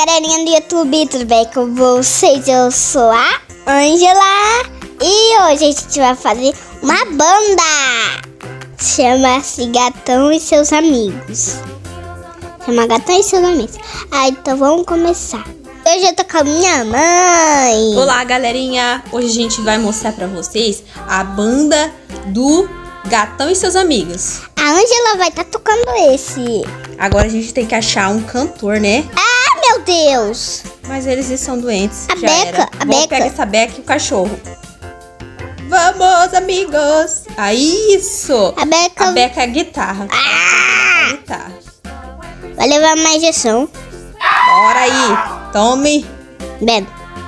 galerinha do YouTube, tudo bem com vocês? Eu sou a Ângela e hoje a gente vai fazer uma banda. Chama-se Gatão e Seus Amigos. Chama Gatão e Seus Amigos. Então vamos começar. Hoje eu tô com a minha mãe. Olá, galerinha! Hoje a gente vai mostrar pra vocês a banda do Gatão e Seus Amigos. A Ângela vai estar tocando esse. Agora a gente tem que achar um cantor, né? Ah, meu Deus! Mas eles estão doentes. A Beca, a Beca. Pega essa Beca e o cachorro. Vamos, amigos! Ah, isso! A Beca é a guitarra. Ah! A guitarra. Vai levar uma injeção. Bora aí! Tome! Ben.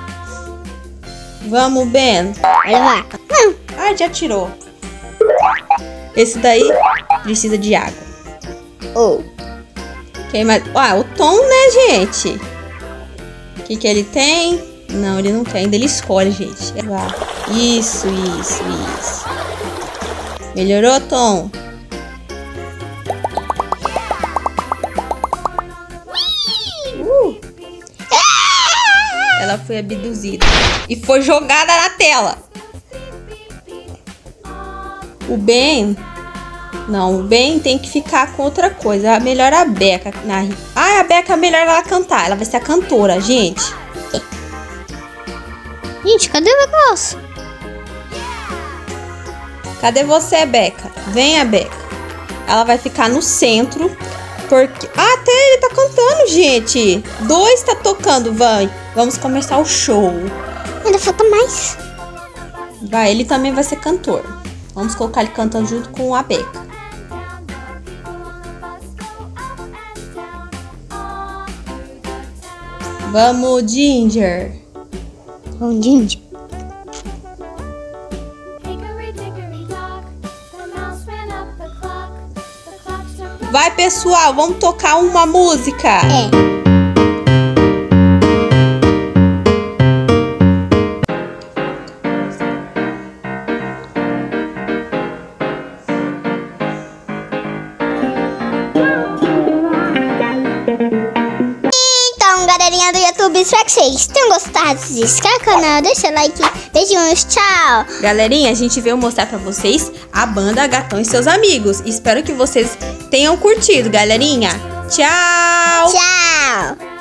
Vamos, Ben! Vai levar. Ah, já tirou. Esse daí precisa de água. Oh. Quem mais? Ah, o Tom, né, gente? O que ele tem? Não, ele não tem. Ainda ele escolhe, gente. Isso. Melhorou, Tom? Ela foi abduzida e foi jogada na tela. O Ben... Não, o Ben tem que ficar com outra coisa. Melhor a Beca. A Beca é melhor ela cantar. Ela vai ser a cantora, gente. Gente, cadê o negócio? Cadê você, Beca? Venha, Beca. Ela vai ficar no centro. Porque... Ah, até ele tá cantando, gente. 2 tá tocando, vai. Vamos começar o show. Ainda falta mais. Vai, ele também vai ser cantor. Vamos colocar ele cantando junto com a Beca. Vamos, Ginger. Vamos, Ginger. Vai, pessoal, vamos tocar uma música. É. Então, galerinha do YouTube, espero que vocês tenham gostado. Se inscreve no canal, deixa like. Beijinhos, tchau. Galerinha, a gente veio mostrar pra vocês a banda Gatão e Seus Amigos. Espero que vocês tenham curtido, galerinha. Tchau! Tchau.